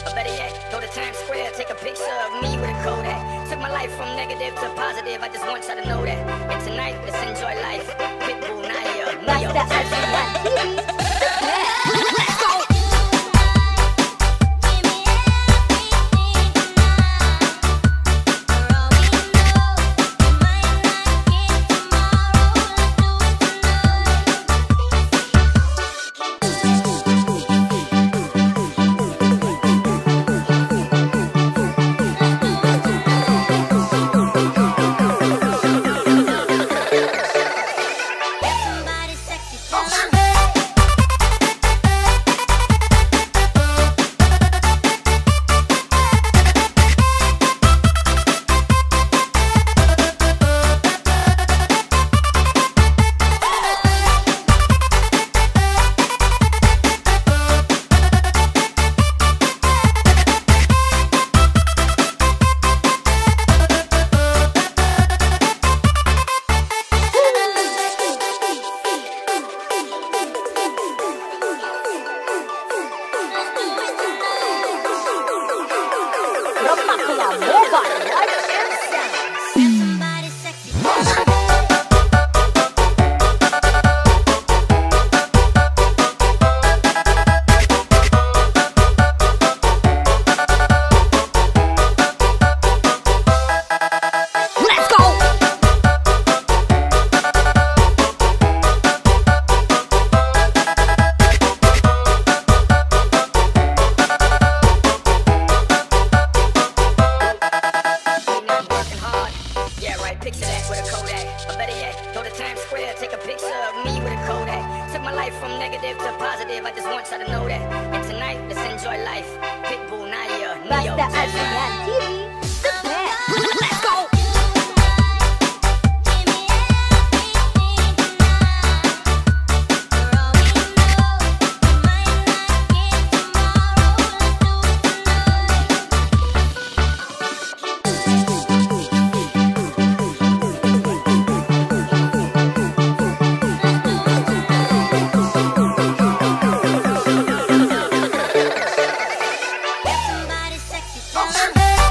Or better yet, go to Times Square, take a picture of me with a Kodak. Took my life from negative to positive, I just want y'all to know that. And tonight, let's enjoy life. Pitbull, Naya, Neo, picture that with a Kodak. Or better yet, go to Times Square, take a picture of me with a Kodak. Took my life from negative to positive, I just want y'all to know that. And tonight, let's enjoy life. Pitbull, Naya, Neo, TV, the best. Let's go! Sexy.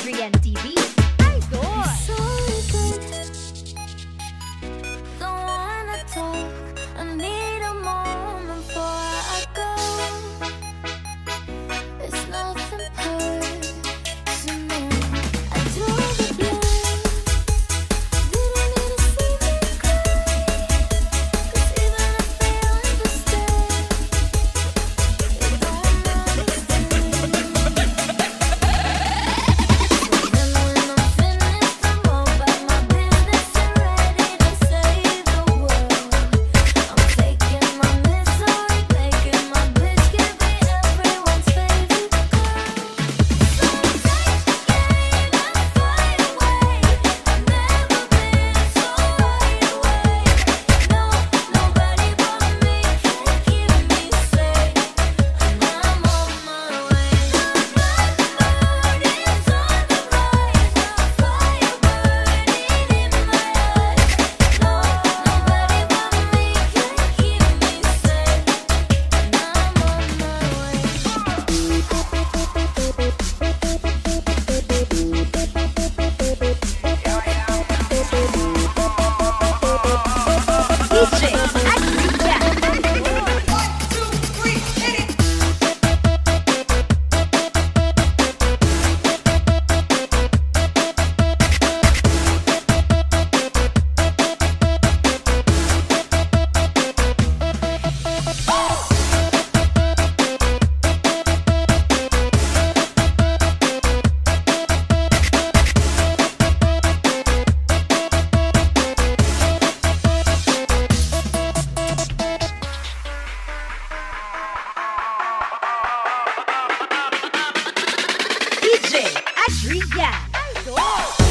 Adrian TV. Idol. Sorry, but don't wanna talk. I need a moment before I go. It's nothing personal. I told the blind, didn't need to see me cry. 'Cause even if they understand, they don't understand. Then when I'm finished, I'm all about my business and ready to save the world. I'm taking my misery, making my bitch give me everyone's favorite girl. So take the game and fly away. I've never been so wide awake. No, nobody but me can keep me safe, and I'm on my way. The black moon is on the rise, a fire burning in my eyes. No, nobody but me can keep me safe, and I'm on my way. DJ Adrian. DJ Adrian. Idol.